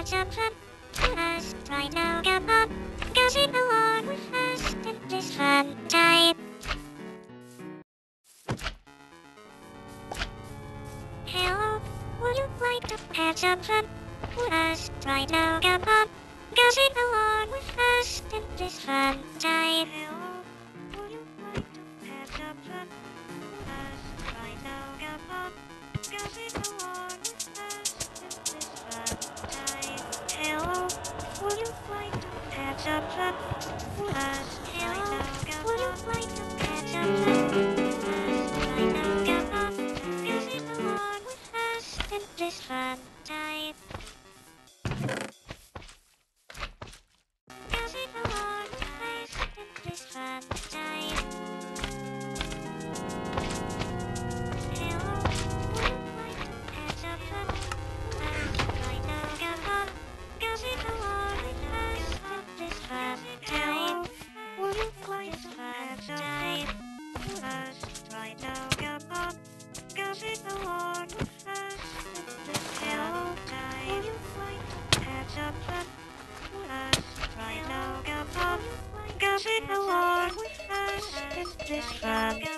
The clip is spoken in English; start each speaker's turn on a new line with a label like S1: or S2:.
S1: jump up to us right now, come on, gossip along with us in this fun time. Hello, would you like to have some fun with us right now, come on, gossip along with us in this fun time. Hello, would you like to have some fun with us right now, come on, gossip along with us in this fun time. Hello, would you like to have some fun with us right now, come on, would you like to have some fun with us right now, come on, gossip along with us in this fun time. Gossip along with us in this fun time. Hello, would you like to have some fun with us right now, come on, gossip along with us in this fun time. Would you like to have some fun with us right now, come on, gossip along with us in this fun time. Would you like to have some fun with us right now, come on, gossip along with us in this fun